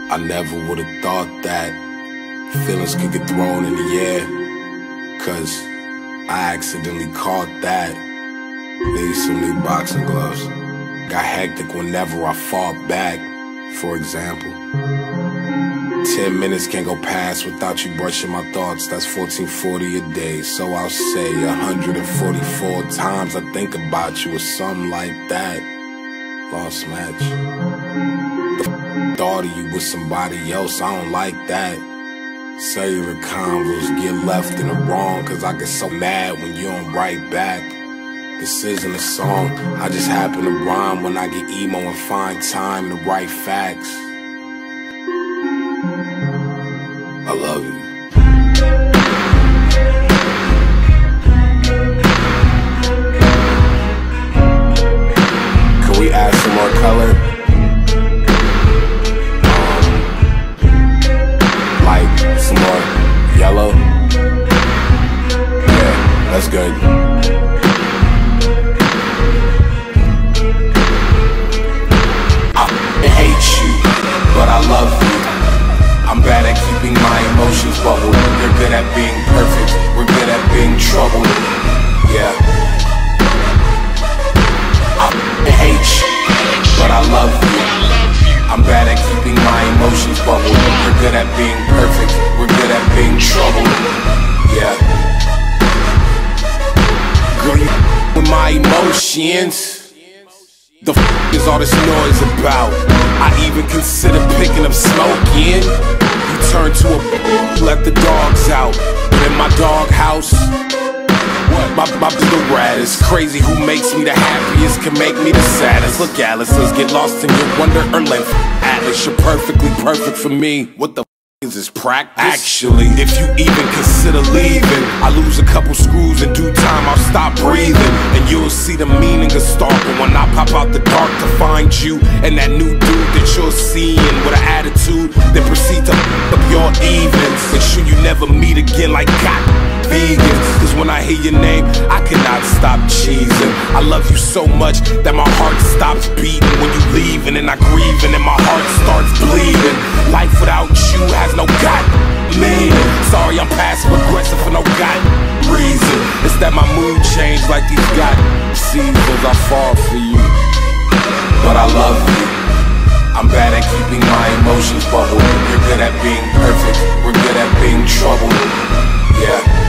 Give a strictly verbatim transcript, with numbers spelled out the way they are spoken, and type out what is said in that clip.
I never would've thought that feelings could get thrown in the air, cause I accidentally caught that. Need some new boxing gloves. Got hectic whenever I fought back. For example, ten minutes can't go past without you brushing my thoughts. That's fourteen forty a day. So I'll say one hundred forty-four times I think about you or something like that. Lost match. The thought of you with somebody else, I don't like that. Cellular convos get left in the wrong, cause I get so mad when you don't write back. This isn't a song, I just happen to rhyme when I get emo and find time to write facts. I love you. Can we add some more color? Um, like some more yellow? Yeah, that's good. I hate you, but I love you. I'm bad at keeping my emotions bubbled. You're good at being perfect, we're good at being troubled. Yeah. I hate you, but I love you. I'm bad at keeping my emotions bubbled. You're good at being perfect, we're good at being troubled. Yeah. Girl, you with my emotions. The f is all this noise about? I even consider picking up smoking. You turn to a let the dogs out. But in my dog house, what? My, my little rat is crazy. Who makes me the happiest can make me the saddest. Look, Alice, let's get lost in your wonder or length. Atlas, you're perfectly perfect for me. What the f is this practice? Actually, if you even consider leaving, I lose a couple screws in due time, I'll stop breathing. And you'll see the meaning of stalking when I pop out the dark to find you and that new dude that you're seeing with an attitude that proceed to f up your evenings. Make sure you never meet again like God vegans. Cause when I hear your name, I cannot stop cheesing. I love you so much that my heart stops beating when you leaving, and I grieve and then my heart starts bleeding. Life without you has no God meaning. Sorry, I'm passive aggressive for no God reason. It's that my mood changed like these God seasons. I fall for you, but I love you. I'm bad at keeping my emotions bubbled. You're good at being perfect, we're good at being troubled. Yeah.